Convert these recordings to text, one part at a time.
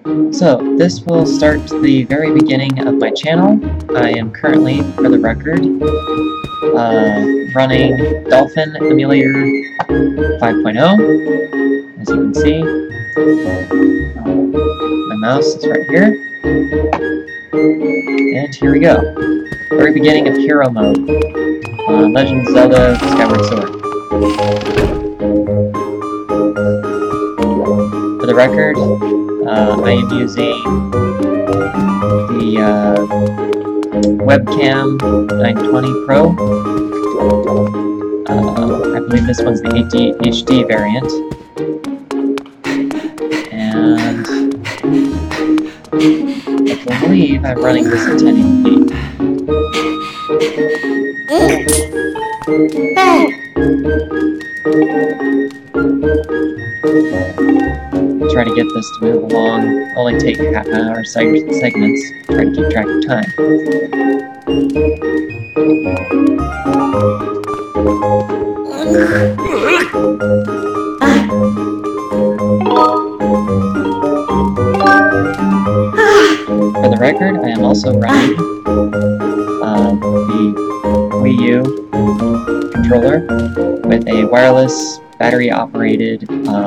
So, this will start the very beginning of my channel. I am currently, for the record, running Dolphin Emulator 5.0, as you can see. My mouse is right here. And here we go. Very beginning of Hero Mode. Legend of Zelda Skyward Sword. For the record, I am using the webcam 920 Pro. I believe this one's the HD variant. And I believe I'm running this at 1080p. Try to get this to move along, only take half-hour segments, try to keep track of time. For the record, I am also running the Wii U controller with a wireless, battery-operated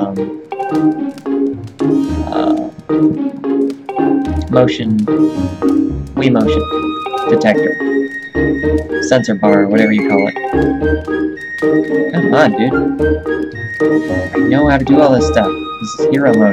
Wii motion detector. Sensor bar, whatever you call it. Come on, dude. I know how to do all this stuff. This is Hero Mode.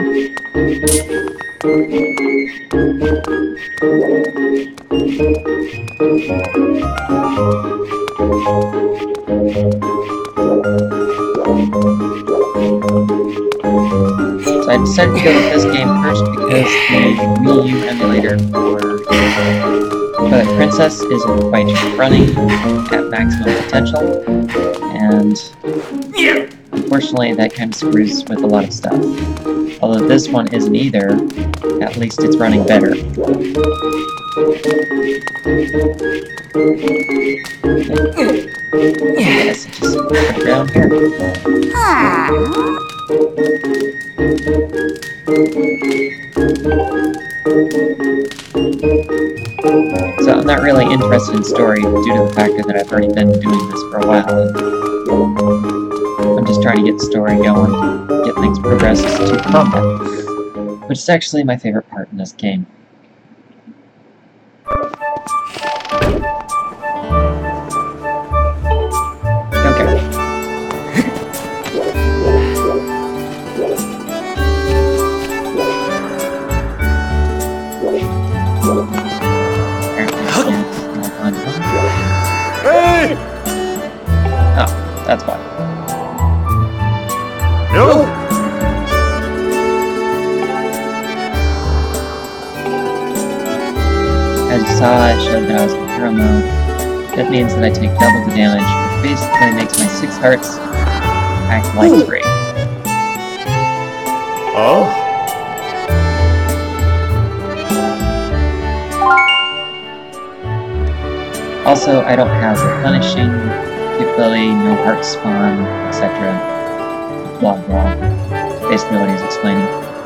So I decided to go with this game first because the Wii U emulator for Twilight Princess isn't quite running at maximum potential, and unfortunately that kind of screws with a lot of stuff. Although this one isn't either, at least it's running better. Yes, just put it down here. So I'm not really interested in story due to the fact that I've already been doing this for a while. I'm just trying to get the story going, get things progressed to combat, which is actually my favorite part in this game. That's fine. No! As you saw, I showed that I was in Hero Mode. That means that I take double the damage, which basically makes my 6 hearts act like 3. Oh? Also, I don't have the punishing capability, no heart spawn, etc. Blah blah. Basically what he's explaining.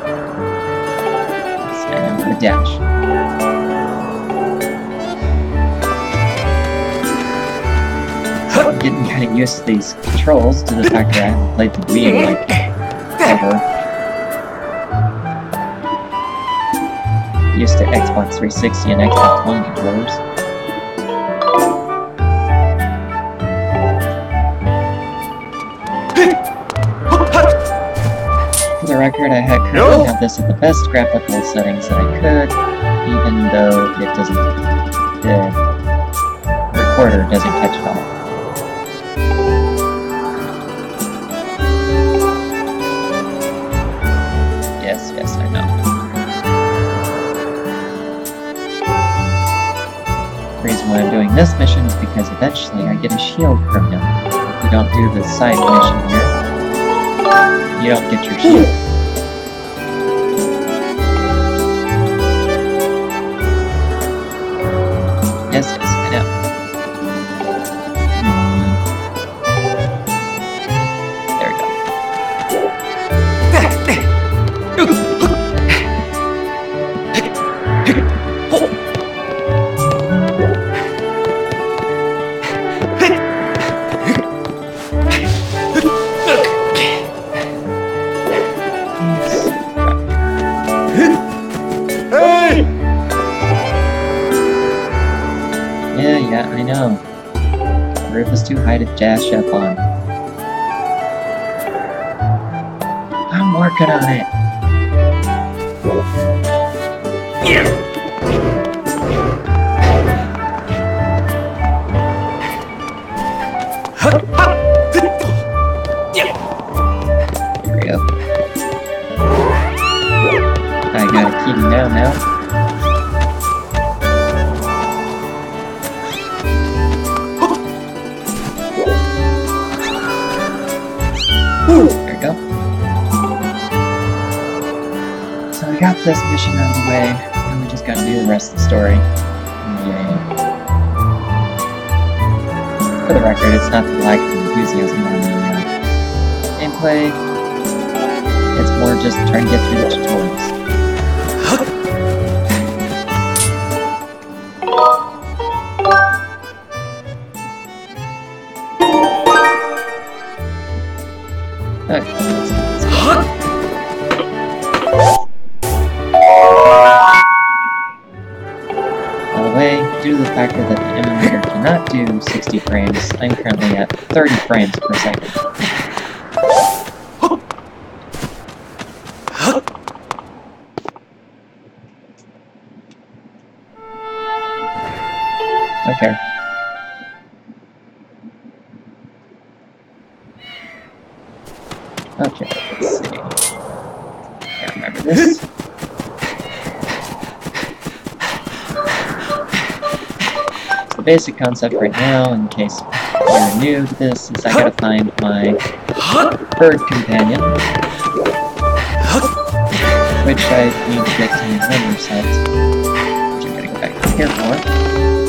Yes, I know how to dash. So I'm getting kind of used to these controls, to the fact that I haven't played the Wii in like ever. Used to Xbox 360 and Xbox One controllers. For the record, I currently have this at the best graphical settings that I could, even though it doesn't, the recorder doesn't catch it all. Yes, I know. The reason why I'm doing this mission is because eventually I get a shield from him. If you don't do the side mission here, you don't get your shield. Yes, I know. There we go. know. The roof is too high to dash up on. I'm working on it! Here we go. I got a key down now. There we go. So we got this mission out of the way, and we just gotta do the rest of the story. Yay. For the record, it's not the lack of enthusiasm on the gameplay, it's more just trying to get through the tutorials. Okay, let's go. By the way, due to the fact that the emulator cannot do 60 frames, I'm currently at 30 frames per second. Okay. Okay, let's see. Can't remember this. The basic concept right now, in case you're new to this, is I gotta find my bird companion, which I need to get to the render set, which I'm gonna go back here for.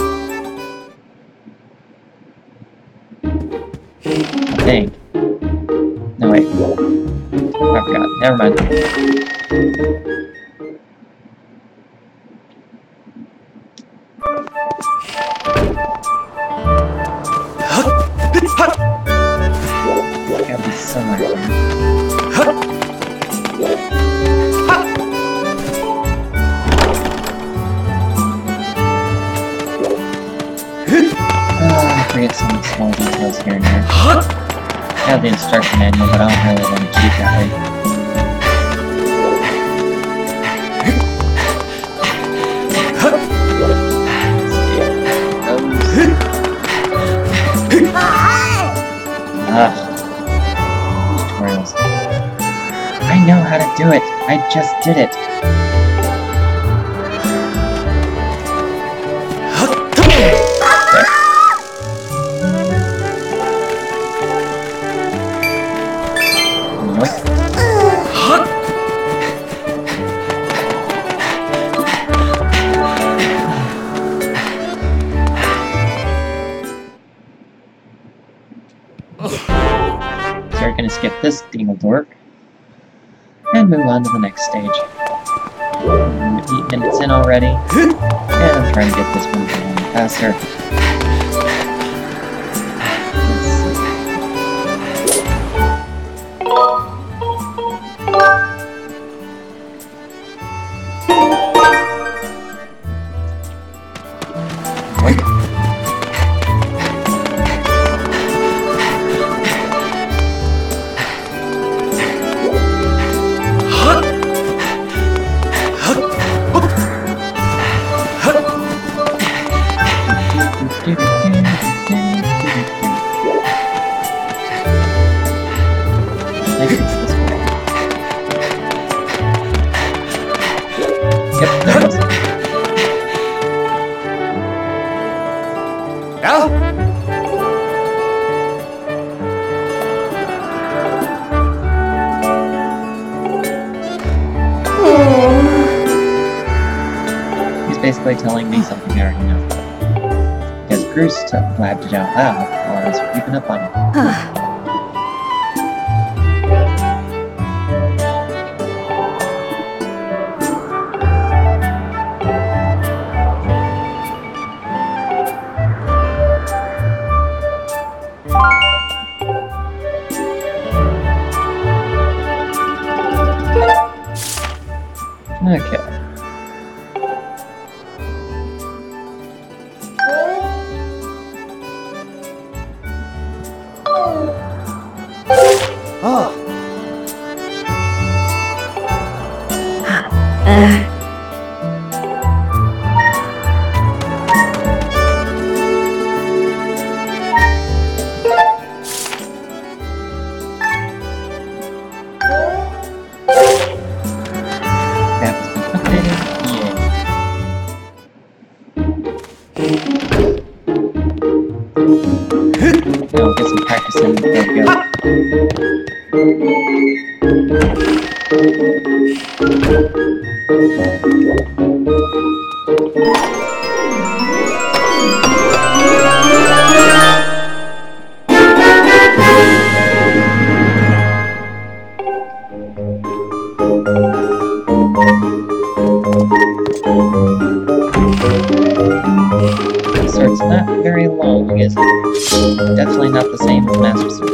I think. No, wait. I forgot. Never mind. It's gotta be somewhere here. I forget some small details here and there. I have the instruction manual, but I don't really want to cheat that way. Tutorials. I know how to do it! I just did it! So we're gonna skip this dingle dork and move on to the next stage. 8 minutes in already, and I'm trying to get this one going faster. Yep, there it is. He's basically telling me something I already know. Because Bruce blabbed it out loud while I was creeping up on him. Okay. Map has been updated. Yeah. Now get some practice in before we go. So it's not very long, is it? Definitely not the same as Master Sword.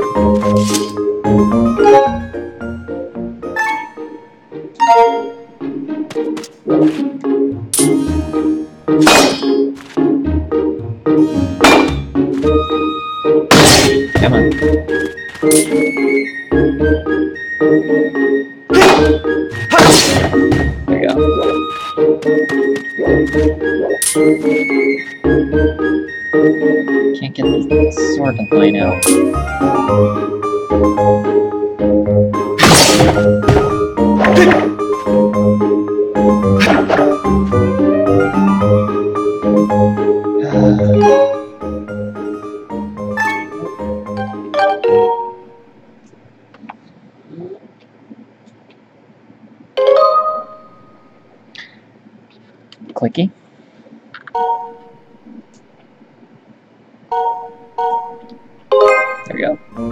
Come on. There you go. Can't get the sword to line out. Clicky. There we go.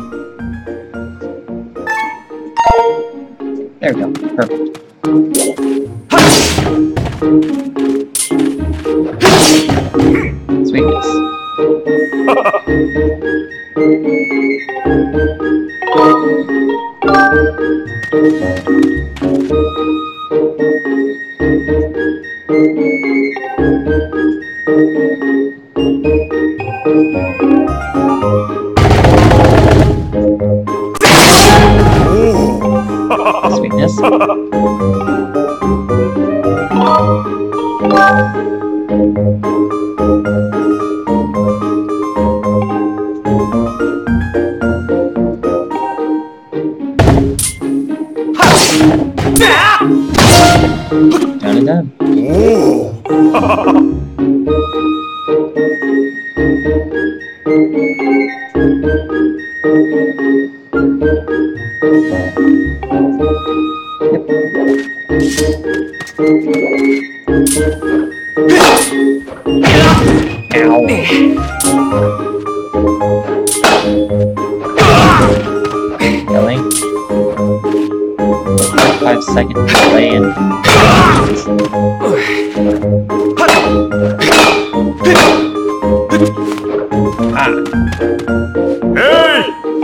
There we go. Perfect. Sweetness. Sweetness. Done and done. Really? 5-second delay and Hey!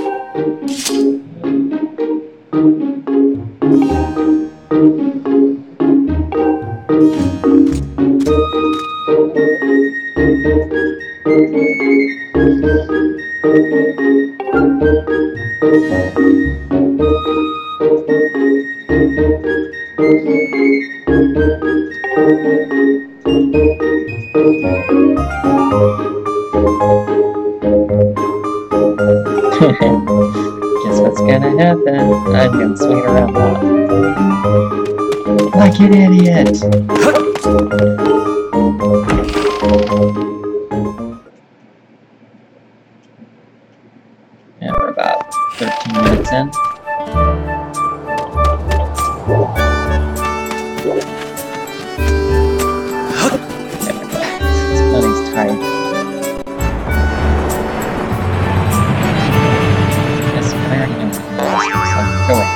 Guess what's gonna happen? I'm gonna swing it around like an idiot! And we're about 13 minutes in. This money's tight. Yes, I already know what it is, so go away.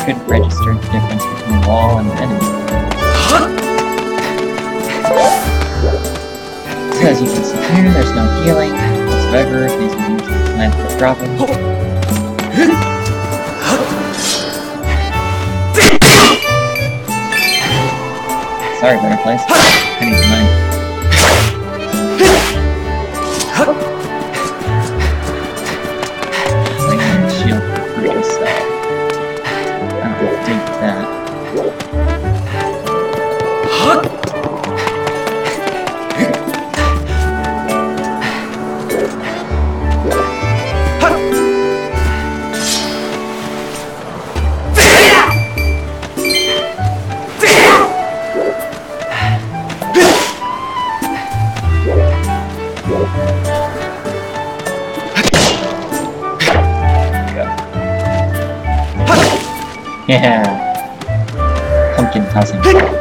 couldn't register the difference between the wall and the enemy. So as you can see here, there's no healing whatsoever. These are usually planned for dropping. Sorry, butterflies. I need the money. Like my shield for free, so I don't think that. Yeah, pumpkin tossing.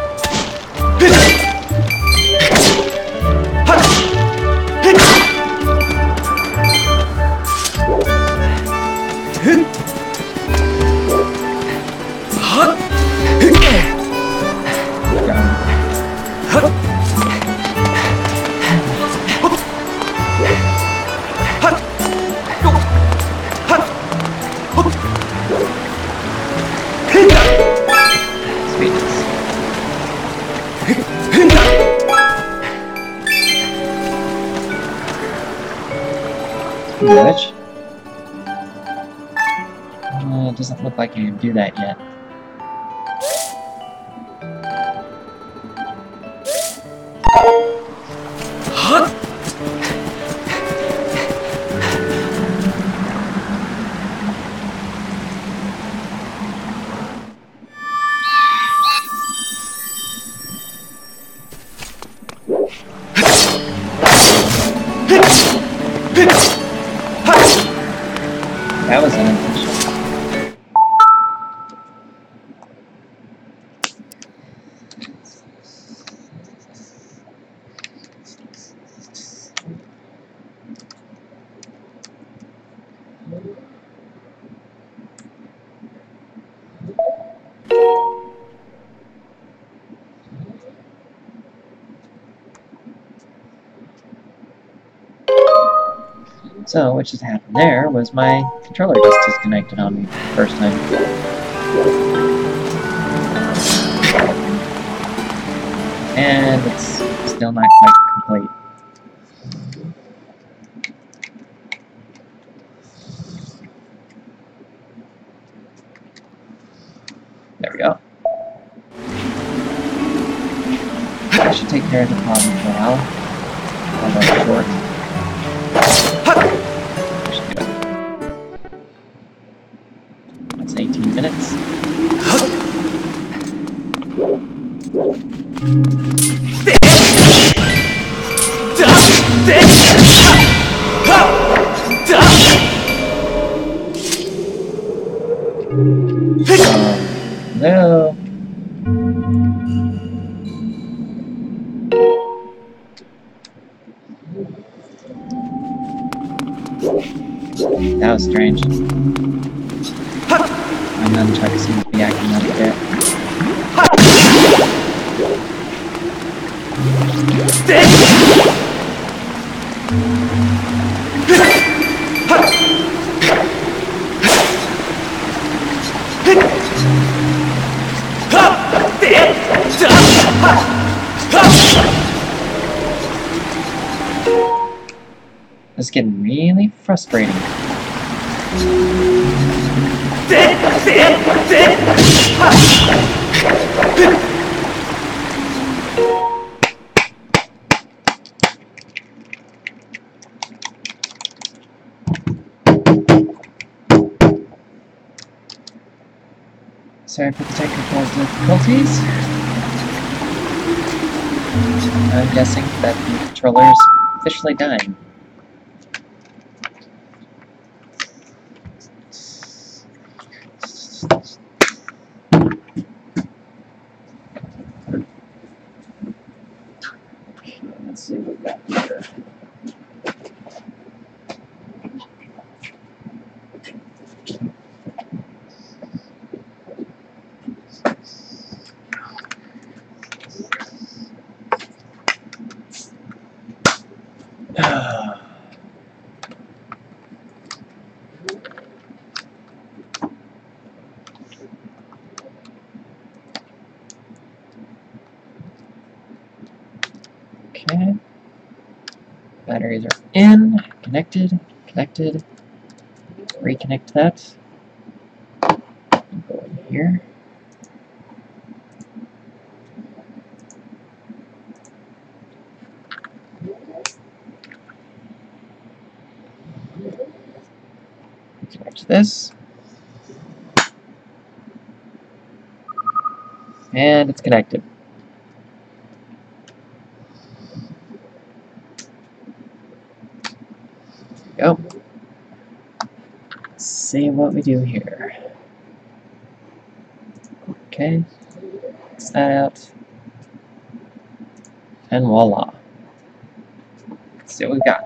It doesn't look like I can do that yet. That was unintentional. So, what just happened there was my controller just disconnected on me the first time. And it's still not quite complete. There we go. That should take care of the problem for a while. While that's short. That's 18 minutes. No. That was strange. My nunchuk seems to be acting up a bit. It's getting really frustrating. Sorry for the technical difficulties. I'm guessing that the controller is officially dying. Let's see what we got here. Okay. Batteries are in, connected, connected. Reconnect that. Go in here. Connect this. And it's connected. There we go. Let's see what we do here. Okay. X that out. And voila. Let's see what we got.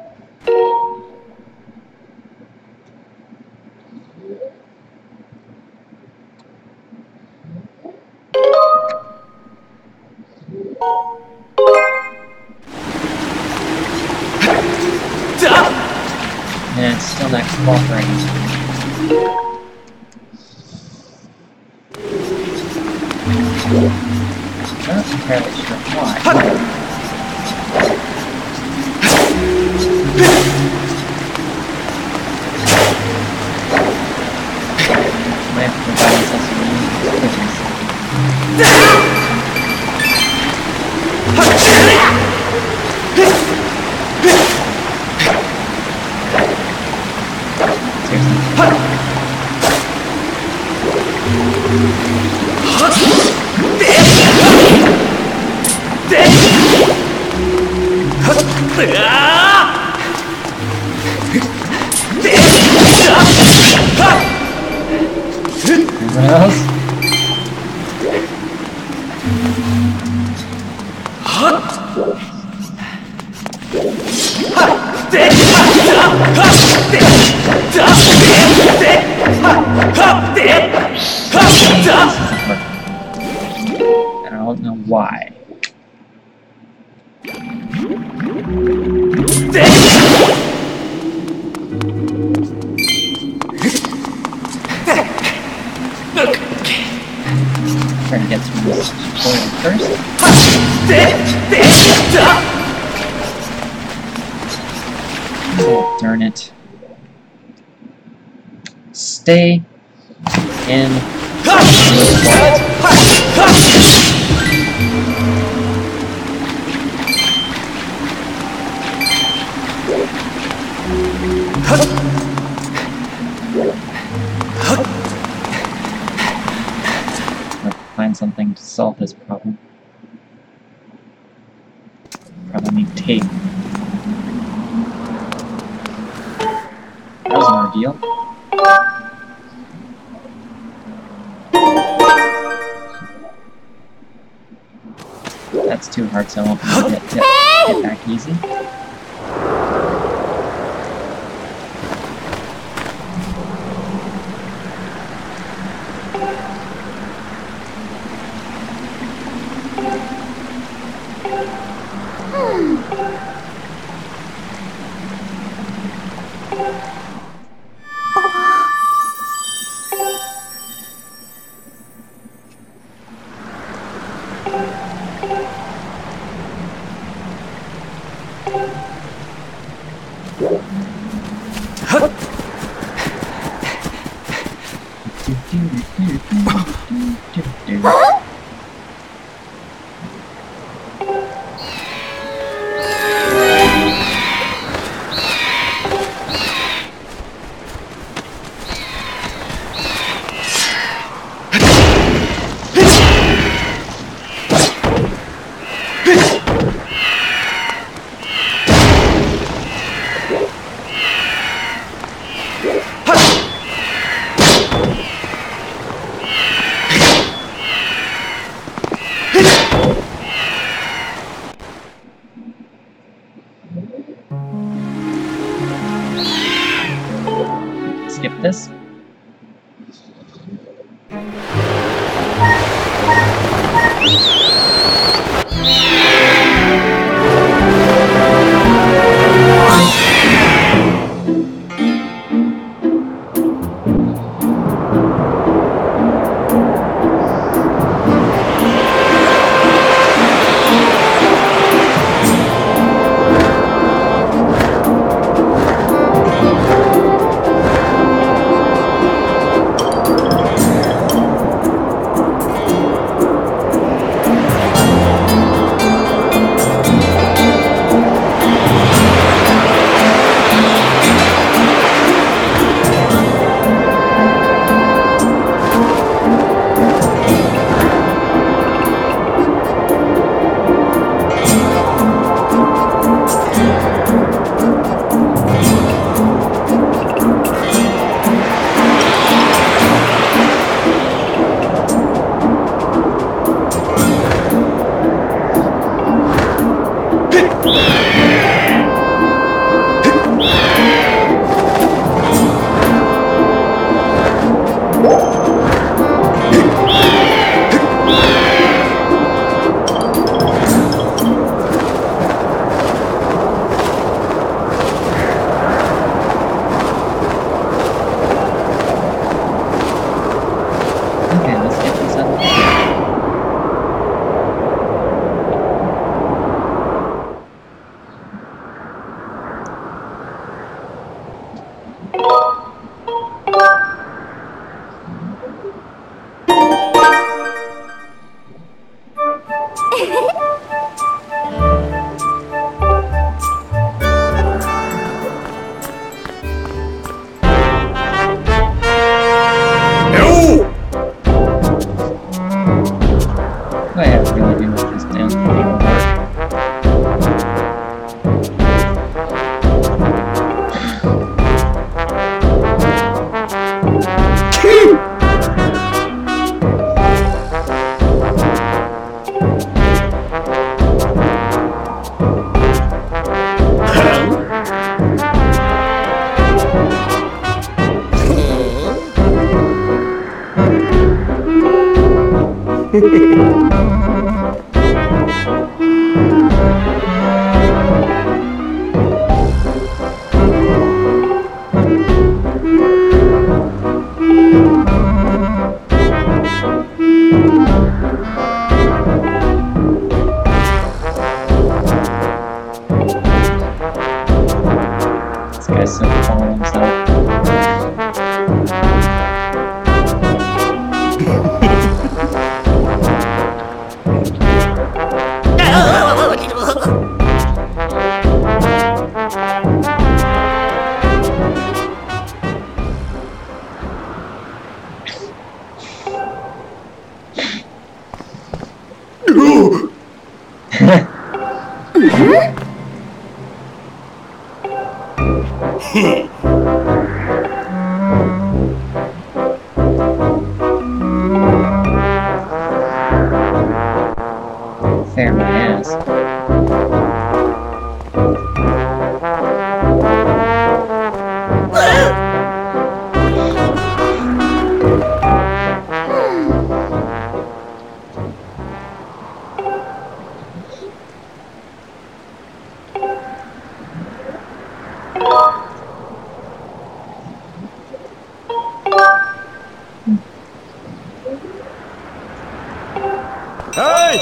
And it's still not cooperating. Not entirely sure why. Might have to provide myself some new equipment. Anyone else? I don't know why. Trying to get through this tutorial first. Oh, darn it. Stay in find something to solve this problem. Probably need tape. That was an ordeal. That's too hard, so I won't be able to get back easy. I have to really do with this down work. This guy's so full of himself. Fair my ass. Hey!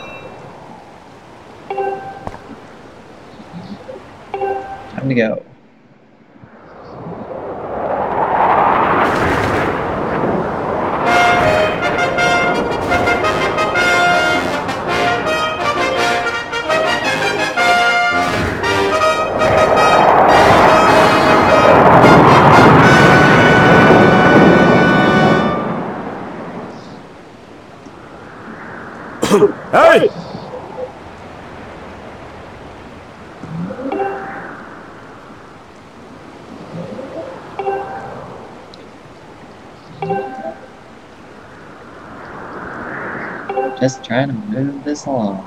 Time to go. Hey! Just trying to move this along.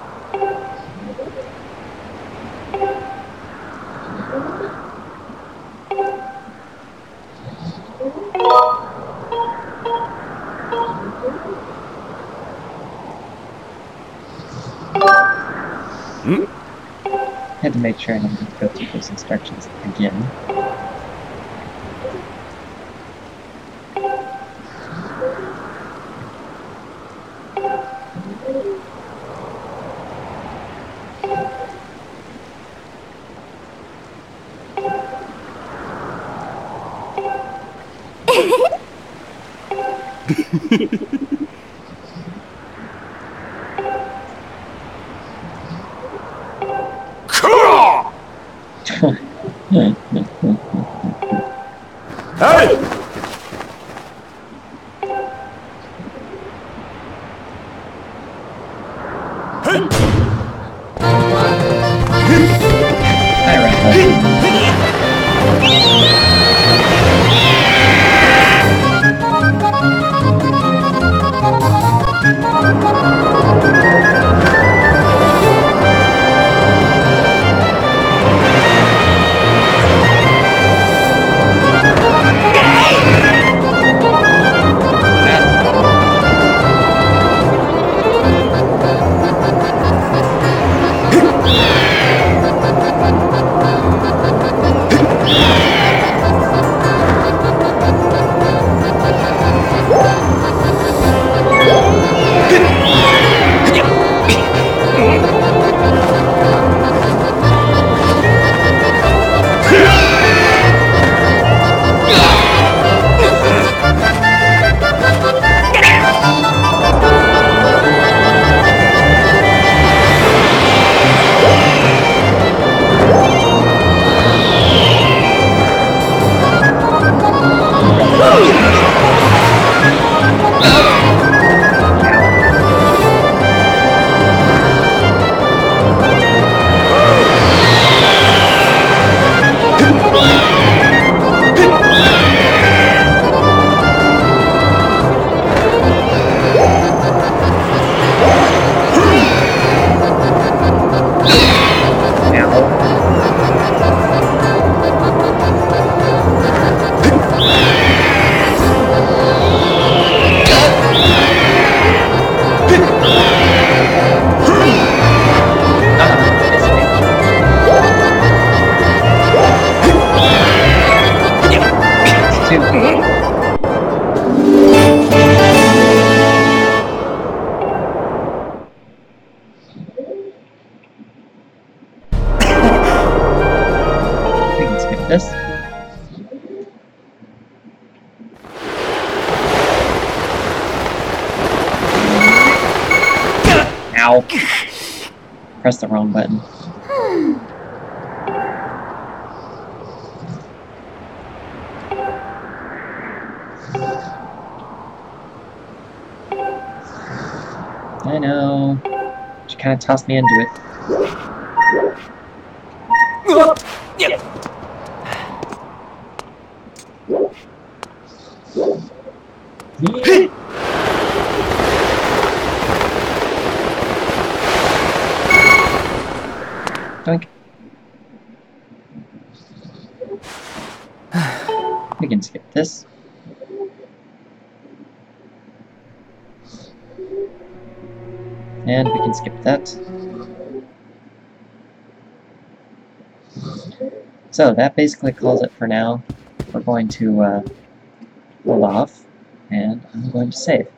Had to make sure I didn't go through those instructions again. Hey! Ow! Pressed the wrong button. I know. She kind of tossed me into it. Doink. We can skip this. And we can skip that. So that basically calls it for now. We're going to hold off, and I'm going to save.